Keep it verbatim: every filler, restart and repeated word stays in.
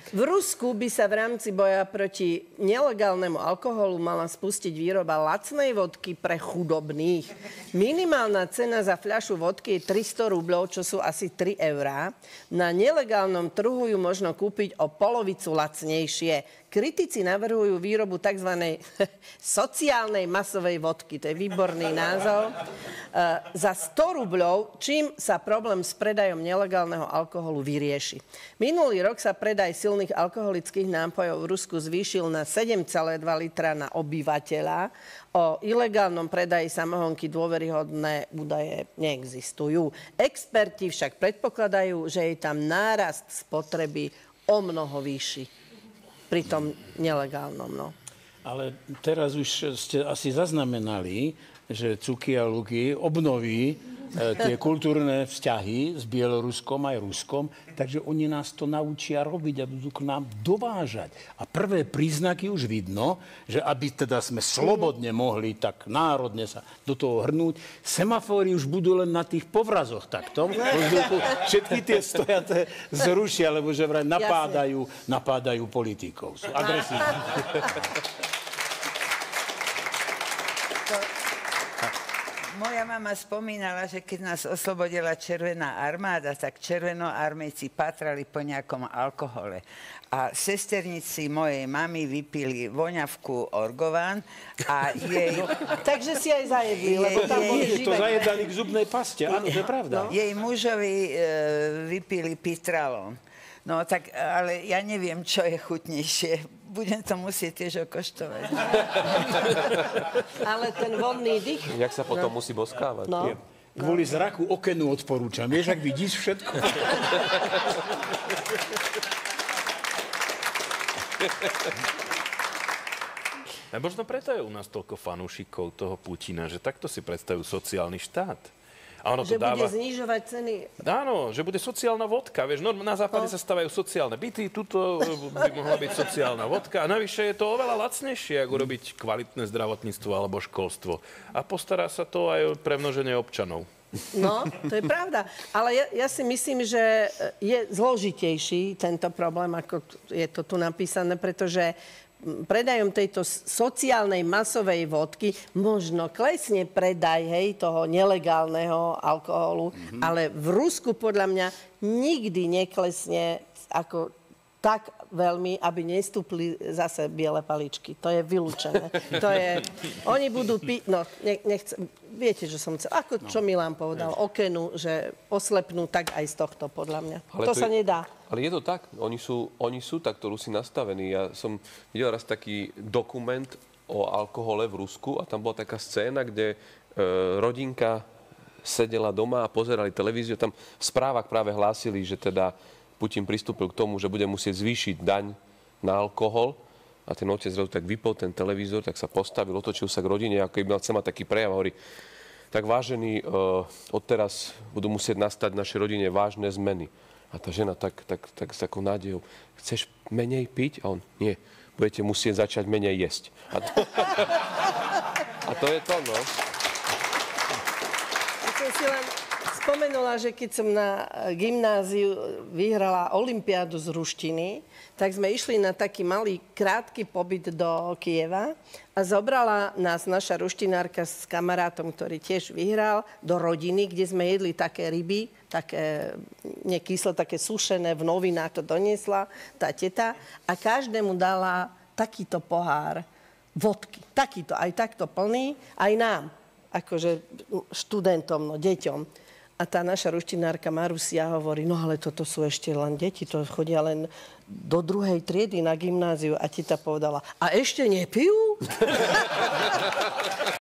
V Rusku by sa v rámci boja proti nelegálnemu alkoholu mala spustiť výroba lacnej vodky pre chudobných. Minimálna cena za fľašu vodky je tristo rubľov, čo sú asi tri eurá. Na nelegálnom trhu ju možno kúpiť o polovicu lacnejšie. Kritici navrhujú výrobu tzv. Sociálnej masovej vodky. To je výborný názov. E, za sto rubľov, čím sa problém s predajom nelegálneho alkoholu vyrieši. Minulý rok sa predaj silných alkoholických nápojov v Rusku zvýšil na sedem celá dva litra na obyvateľa. O ilegálnom predaji samohonky dôveryhodné údaje neexistujú. Experti však predpokladajú, že je tam nárast spotreby o mnoho vyšší. Pri tom nelegálnom, no. Ale teraz už ste asi zaznamenali, že Cuky a Luky obnoví e, tie kultúrne vzťahy s Bieloruskom aj Ruskom, takže oni nás to naučia robiť a budú k nám dovážať. A prvé príznaky už vidno, že aby teda sme slobodne mohli tak národne sa do toho hrnúť, semafóry už budú len na tých povrazoch takto. Všetky tie stojaté zrušia, lebo že vraj napádajú, napádajú politikov. Sú agresívni. Moja mama spomínala, že keď nás oslobodila Červená armáda, tak červenoarmejci patrali po nejakom alkohole. A sesternici mojej mamy vypili voňavku Orgován a jej... Takže si aj zajedli, lebo tam boli živé. To zajedali k zubnej paste, áno, to je pravda. Jej mužovi e, vypili Pitralon. No tak, ale ja neviem, čo je chutnejšie. Budem to musieť tiež okoštovať. Ale ten vodný dých... Jak sa potom no. musí boskávať. No. Kvôli zraku okenu odporúčam. Vieš, ak vidíš všetko. A možno preto je u nás toľko fanúšikov toho Putina, že takto si predstavujú sociálny štát. A ono že to dáva... bude znižovať ceny. Áno, že bude sociálna vodka. Vieš, no, na západe no. sa stavajú sociálne byty, tuto by mohla byť sociálna vodka. A navyše je to oveľa lacnejšie, ako robiť kvalitné zdravotníctvo alebo školstvo. A postará sa to aj o premnoženie občanov. No, to je pravda. Ale ja, ja si myslím, že je zložitejší tento problém, ako je to tu napísané, pretože predajom tejto sociálnej masovej vodky možno klesne predaj, hej, toho nelegálneho alkoholu, mm-hmm. ale v Rusku podľa mňa nikdy neklesne ako tak veľmi, aby nestúpli zase biele paličky. To je vylúčené. To je... Oni budú piť... No, ne, nechcem... Viete, že som chcel... Ako čo Milan povedal, okenu, že oslepnú tak aj z tohto, podľa mňa. Ale to, to sa je, nedá. Ale je to tak. Oni sú, oni sú takto Rusi nastavení. Ja som videl raz taký dokument o alkohole v Rusku a tam bola taká scéna, kde e, rodinka sedela doma a pozerali televíziu. Tam v správach práve hlásili, že teda Putin pristúpil k tomu, že bude musieť zvýšiť daň na alkohol a ten otec zrazu tak vypol ten televízor, tak sa postavil, otočil sa k rodine, ako keby mal chcel mať taký prejav, hovorí, tak vážení, odteraz budú musieť nastať v našej rodine vážne zmeny. A tá žena tak, tak, tak s takou nádejou, chceš menej piť? A on, nie, budete musieť začať menej jesť. A to, a to je to, no. Ja si len spomenula, že keď som na gymnáziu vyhrala olympiádu z ruštiny, tak sme išli na taký malý, krátky pobyt do Kyjeva a zobrala nás naša ruštinárka s kamarátom, ktorý tiež vyhral, do rodiny, kde sme jedli také ryby, také nekysle, také sušené, v novinách to doniesla tá teta a každému dala takýto pohár vodky. Takýto, aj takto plný, aj nám, akože študentom, no, deťom. A tá naša ruštinárka Marusia hovorí, no ale toto sú ešte len deti, to chodia len do druhej triedy na gymnáziu. A teta povedala, a ešte nepijú?